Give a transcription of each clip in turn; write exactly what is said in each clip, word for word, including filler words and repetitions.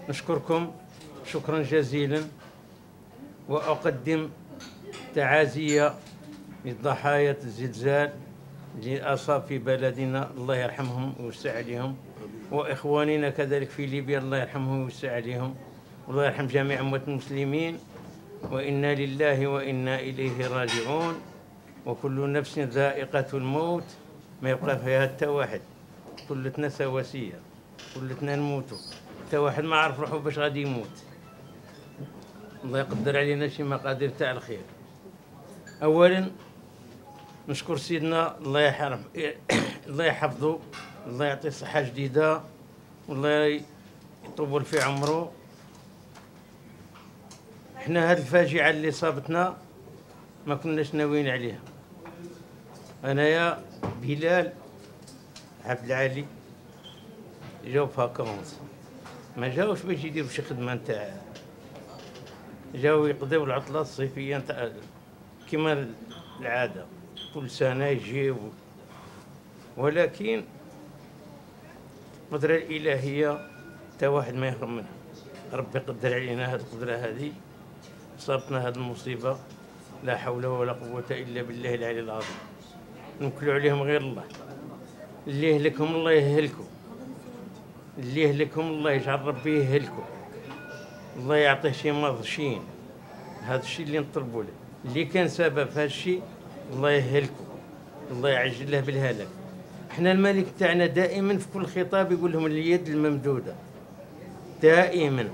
نشكركم شكرا جزيلا، وأقدم تعازية لضحايا الزلزال اللي أصاب في بلدنا، الله يرحمهم ويوسع عليهم، وإخواننا كذلك في ليبيا الله يرحمهم ويوسع عليهم، والله يرحم جميع أمة المسلمين. وإنا لله وإنا إليه راجعون، وكل نفس ذائقة الموت، ما يبقى فيها حتى واحد، كلتنا سواسية، كلتنا نموتوا، حتى واحد ما عرف روحه باش غادي يموت. الله يقدر علينا شي مقادير تاع الخير. أولا نشكر سيدنا الله يحرم الله يحفظه، الله يعطيه صحة جديدة، والله يطول في عمره. احنا هذه الفاجعة اللي صابتنا ما كناش ناويين عليها. انايا بلال عبد العالي جاو فاكونس، ما جاوش باش يديروا شي خدمه نتاع، جاو يقضيو العطله الصيفيه نتاع كما العاده كل سنه يجيو، ولكن القدره الالهيه تا واحد ما يهرب منها. ربي قدر علينا هذه القدره، هذه صابتنا هذه المصيبه، لا حول ولا قوه الا بالله العلي العظيم. نوكلوا عليهم غير الله، اللي يهلكهم الله يهلكوا، اللي يهلكهم الله يجعل ربي يهلكوا، الله يعطيه شي مضشين. هذا الشيء اللي نطلبوا له، اللي كان سبب في هذا الشيء الله يهلكوا، الله يعجل له بالهلاك. احنا الملك تاعنا دائما في كل خطاب يقول لهم اليد الممدوده، دائما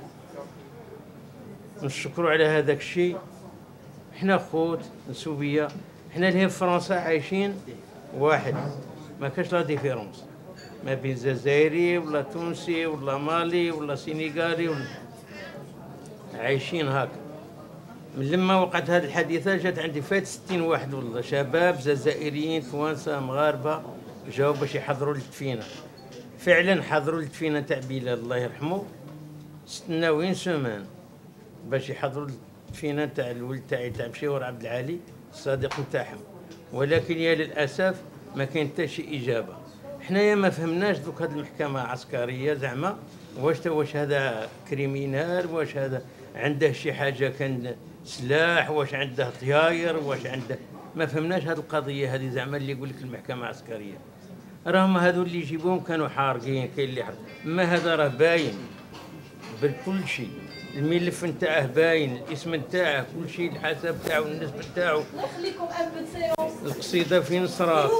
نشكروا على هذاك الشيء. احنا خوت نسوبيه، احنا اللي في فرنسا عايشين واحد، ما كاش لا ديفيرونس ما بين جزائري ولا تونسي ولا مالي ولا سينيغالي ولا، عايشين هكا. من لما وقعت هذه الحادثه جات عندي فات ستين واحد والله، شباب جزائريين توانسه مغاربه جاوا باش يحضروا الدفينه. فعلا حضروا الدفينه تاع بلال الله يرحمه، استناو وين سومان باش يحضروا الدفينه تاع الولد تاعي تاع مشيور عبد العالي الصديق نتاعهم، ولكن يا للاسف ما كاين حتى شي اجابه. حنايا ما فهمناش دوك هذه المحكمه عسكريه زعما واش واش هذا كريمينال، واش هذا عنده شي حاجه كان سلاح، واش عنده طياير، واش عنده، ما فهمناش هذه القضيه هذه زعما اللي يقول لك المحكمه عسكريه. راهم هذو اللي يجيبوهم كانوا حارقين، كاين اللي حرق، ما هذا راه باين بالكل شيء، الملف نتاعه باين، الاسم نتاعه، كل شيء، الحساب تاعو، النسبه تاعو. نخليكم ان بو سيونس. القصيده فين صرات؟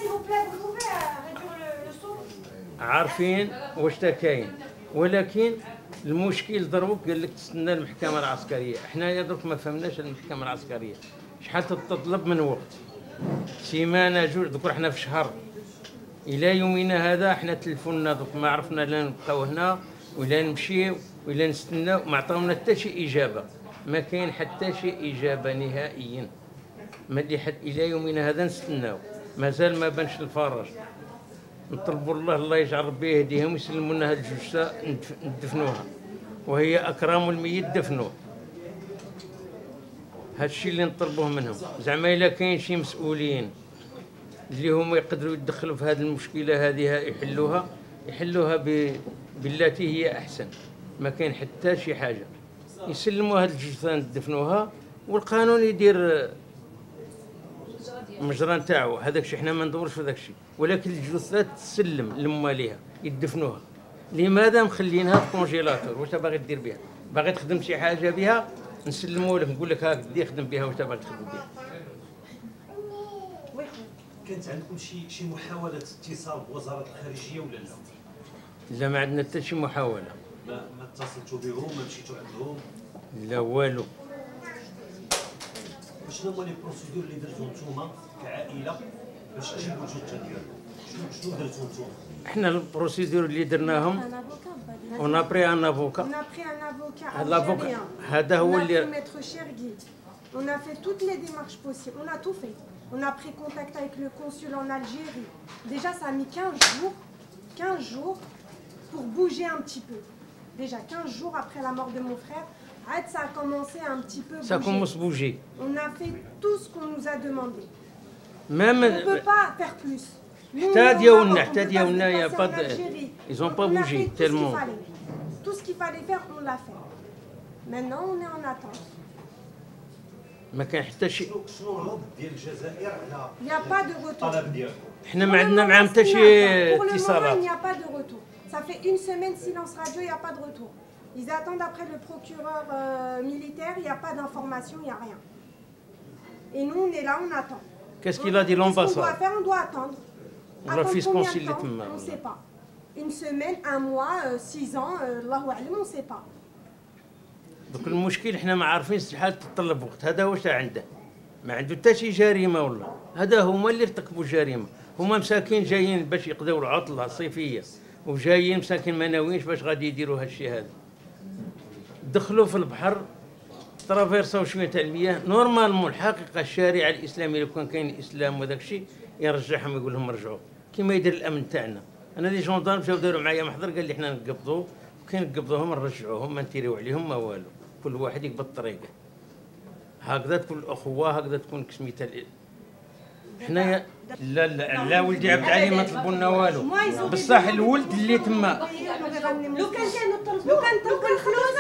عارفين واش تا كاين، ولكن المشكل دروك قال لك تستنى المحكمه العسكريه. حنايا دروك ما فهمناش المحكمه العسكريه شحال تتطلب من وقت، سيمانه جوج، دوك حنا في شهر. الى يومنا هذا حنا تلفونا دوك ما عرفنا لا نبقاو هنا ولا نمشيو ولا نستناو، ما عطاونا حتى شي اجابه، ما كاين حتى شي اجابه نهائيا. ما اللي حد الى يومنا هذا نستناو، مازال ما بانش الفرج. نطلبوا الله الله يجعل ربي يهديهم ويسلموا لنا هذه الجثه ندفنوها، وهي اكرام الميت دفنوه. هذا الشيء اللي نطلبوه منهم، زعما الا كاين شي مسؤولين اللي هما يقدروا يدخلوا في هذه المشكله هذه يحلوها، يحلوها بالتي هي احسن. ما كاين حتى شي حاجه، يسلموا هذه الجثه ندفنوها، والقانون يدير المجرى نتاعو. هذاك الشيء حنا ما ندورش في هذاك الشيء، ولكن الجثات تسلم لمواليها يدفنوها. لماذا مخلينها في كونجيلاتور؟ واش باغي دير بها؟ باغي تخدم شي حاجه بها نسلموا لك، نقول لك هاك دي خدم بها واش باغي تخدم بها. كانت عندكم شي شي محاوله اتصال بوزاره الخارجيه ولا لا؟ لا ما عندنا حتى شي محاوله. ما ما اتصلتوا بهم، ما مشيتوا عندهم؟ لا والو. شنو هما لي بروسيدور اللي درتو نتوما كعائله باش تجيبوا الجثه ديالكم؟ شنو شنو درتو نتوما؟ احنا البروسيدور اللي درناهم on a pris un avocat. On a pris un avocat algérien. هذا هو اللي maître Chergui. On a fait toutes les démarches possibles, on a tout fait. On a pris contact avec le consul en Algérie. Déjà ça a mis quinze jours, quinze jours pour bouger un petit peu. Déjà quinze jours après la mort de mon frère, ça a commencé à un petit peu bouger. Ça commence à bouger. On a fait tout ce qu'on nous a demandé. Même on ne peut pas faire plus. حتى ديالنا حتى ديالنا يا با ils ont pas bougé tellement. tout ce qu'il fallait faire, on l'a fait. Maintenant, on est en attente. ما كان حتى شيء. شنو شنو الرد ديال الجزائر على Il n'y a pas de retour. الطلب ديالكم؟ احنا ما عندنا معاهم حتى شي Pour le moment, il اتصالات. n'y a pas de retour. Ça fait une semaine silence radio, il n'y a pas de retour. Ils attendent après le procureur euh, militaire, il n'y a pas d'information, il n'y a rien. Et nous, on est là, on attend. Qu'est-ce qu'il a dit Qu'est-ce qu'on doit l'ambassade? faire? On doit attendre. On Attendre refuse combien de consul temps? التما. On ne sait pas. Une semaine, un mois, euh, six ans, euh, Allahu a'lam, on ne sait pas. دوك المشكل احنا ما عارفين شحال تتطلب وقت. هذا واش عنده؟ ما عنده حتى شي جريمه ولا. هذا هما اللي ارتكبوا الجريمه. هما مساكين جايين باش يقضيو العطله الصيفيه وجايين مساكين ما ناويينش باش غادي يديروا هالشيء هذا. دخلوا في البحر ترافيرساو شويه تاع المياه. نورمالمون الحقيقه الشارع الاسلامي لو كان كاين الاسلام وذاك الشيء يرجعهم يقول لهم رجعوا كما يدير الامن تاعنا. انا لي جوندارم جاو داروا معايا محضر قال لي حنا نقبضوا وكي نقبضوهم نرجعوهم ما نتيريو عليهم ما والو. كل واحد يقبض طريقه. هكذا تكون الاخوه هكذا تكون كسميتها. حنايا لا لا لا ولدي عبد العلي ما طلبوا لنا والو. بصح الولد اللي تما لو كان كانوا طلبوا لو كان طلبوا الفلوس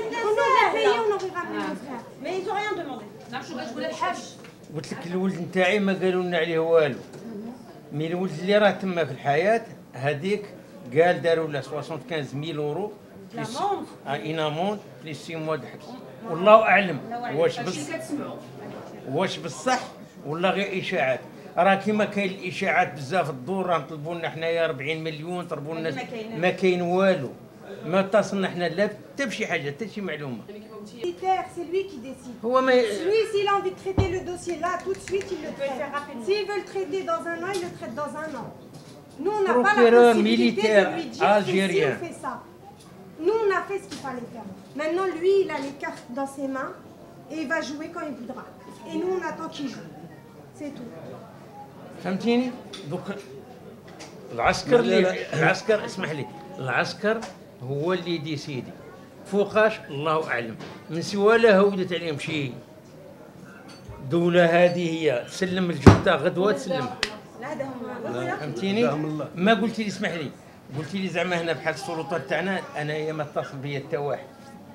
مي ils ont rien demandé. نمشوا باش تقول الحاج. قلت لك الولد نتاعي ما قالوا لنا عليه والو. مي الولد اللي راه تما في الحياه هذيك قال داروا له خمسة وخمسين ألف اورو ان اموند بليس سي موا د حبس. والله اعلم واش بصح واش بصح ولا غير اشاعات. راه كيما كاين الاشاعات بزاف الدور راه طلبوا لنا حنايا أربعين مليون طلبوا لنا ما كاين والو. ما اتصلنا حنا لا حتى بشي حاجه حتى شي معلومه. C'est lui qui décide. هو ما Lui, s'il a envie de traiter le dossier là, tout de suite, il le traite. S'il veut le traiter dans un an, il le traite dans un an. Nous, on n'a pas la Procureur possibilité militaire de lui dire fais ci algérien. ou fais ça. Nous, on a fait ce qu'il fallait faire. Maintenant, lui, il a les cartes dans ses mains et il va jouer quand il voudra. Et nous, on attend qu'il joue. C'est tout. فهمتيني؟ دوك العسكر اللي العسكر اسمح لي العسكر هو اللي ديسيدي فوقاش الله اعلم. من سوى لا هودت عليهم شيء. دولة هذه هي تسلم الجثة غدوة تسلمها. فهمتيني؟ ما قلتي لي اسمح لي قلتي لي زعما هنا بحال السلطات تاعنا انايا ما اتصل بيا حتى واحد.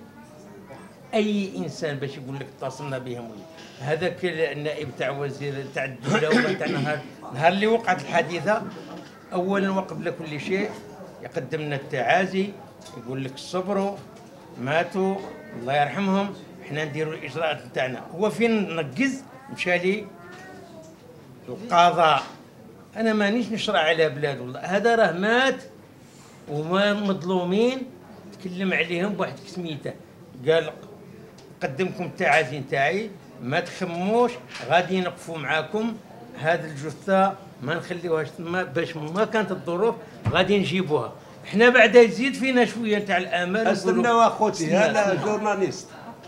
اي انسان باش يقول لك اتصلنا بهم ولا هذاك النائب تاع وزير تاع الدوله ولا تاع نهار نهار اللي وقعت الحادثه اولا وقبل كل شيء يقدم لنا التعازي يقول لك صبروا ماتوا الله يرحمهم احنا نديروا الاجراءات تاعنا. هو فين نقز مشى لي القضاء. انا مانيش نشرع على بلاد والله. هذا راه مات وما مظلومين تكلم عليهم بواحد كسميته قال قدمكم التعازي نتاعي ما تخموش غادي نقفوا معاكم. هذه الجثه ما نخليوهاش تما باش ما كانت الظروف غادي نجيبوها. احنا بعدا يزيد فينا شويه نتاع الامال. استناو اخوتي انا جورناليست.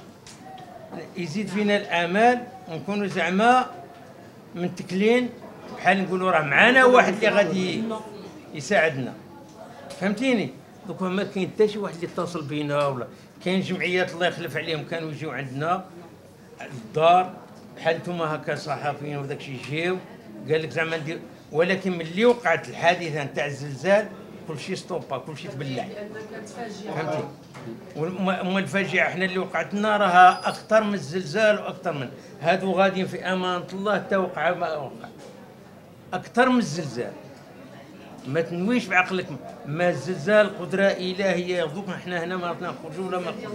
يزيد فينا الامال ونكونوا زعما منتكلين بحال نقولوا راه معانا واحد اللي غادي يساعدنا. فهمتيني؟ دوك ما كاين حتى شي واحد اللي اتصل بينا ولا كاين جمعيات الله يخلف عليهم كانوا يجيو عندنا الدار بحال نتوما هكا صحفيين وداك الشيء جيو قال لك زعما ندير. ولكن ملي وقعت الحادثه نتاع الزلزال كل شيء ستوبا كل شيء تبلع. فهمتي؟ وما الفاجعه احنا اللي وقعت لنا راها اكثر من الزلزال واكثر من هادو غاديين في امانه الله حتى وقع ما وقع اكثر من الزلزال. ما تنويش بعقلك ما الزلزال قدره الهيه يرزقنا احنا هنا ما نخرجوا ولا ما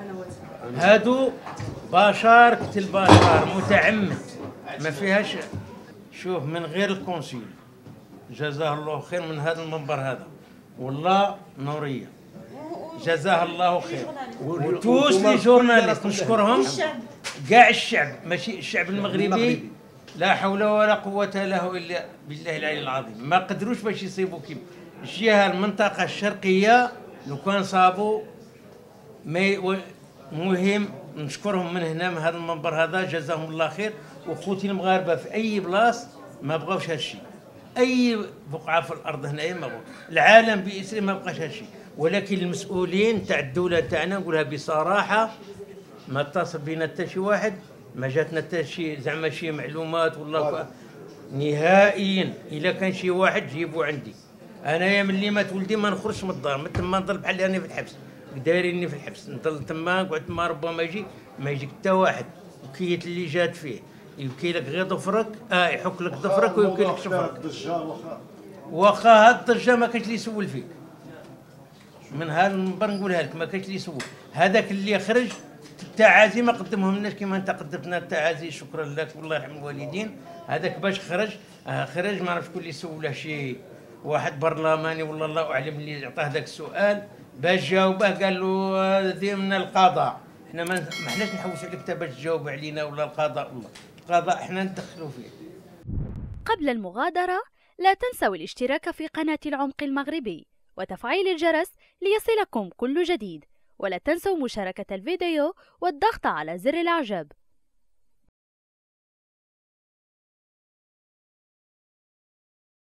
هادو بشر قتل بشر متعمد ما فيهاش. شوف من غير الكونسيل جزاه الله خير من هذا المنبر هذا والله نوريه جزاه الله خير. وتوس لي جورناليست نشكرهم كاع الشعب ماشي الشعب المغربي لا حول ولا قوة له إلا بالله العلي العظيم. ما قدروش باش يصيبوا كيما الجهة المنطقة الشرقية لو كان صابوا ما مهم نشكرهم من هنا من هذا المنبر هذا جزاهم الله خير. وخوتي المغاربة في أي بلاص ما بغاوش هالشيء. أي بقعة في الأرض هنايا ما بغاو. العالم بإسره ما بقاش هالشيء. ولكن المسؤولين تاع الدولة تاعنا نقولها بصراحة ما اتصل بينا حتى شي واحد ما جاتنا حتى شي زعما شي معلومات والله نهائيا. الا كان شي واحد جيبوا عندي. انايا ملي مات ولدي ما نخرجش من الدار ما تما نضل بحال راني في الحبس دايريني في الحبس، نضل تما نقعد تما ربما يجي ما يجيك حتى واحد، وكيت اللي جات فيه يبكي لك غير ضفرك، اه يحك لك ضفرك ويبكي لك شفرك. واخا هاد الضجه ما كاينش اللي يسول فيك. من هذا المنبر نقولها لك ما كاينش اللي يسول، هذاك اللي خرج التعازي ما قدمهم لناش كيما انت قدمتنا التعازي، شكرا لك والله يرحم الوالدين. هذاك باش خرج آه خرج ما عرف شكون اللي سوله، شي واحد برلماني والله الله اعلم اللي عطاه ذاك السؤال، باش جاوبه قال له هذه من القضاء، احنا ما حناش نحوس عليك باش تجاوب علينا ولا القضاء، والله القضاء احنا ندخلوا فيه. قبل المغادرة لا تنسوا الاشتراك في قناة العمق المغربي وتفعيل الجرس ليصلكم كل جديد، ولا تنسوا مشاركة الفيديو والضغط على زر الإعجاب.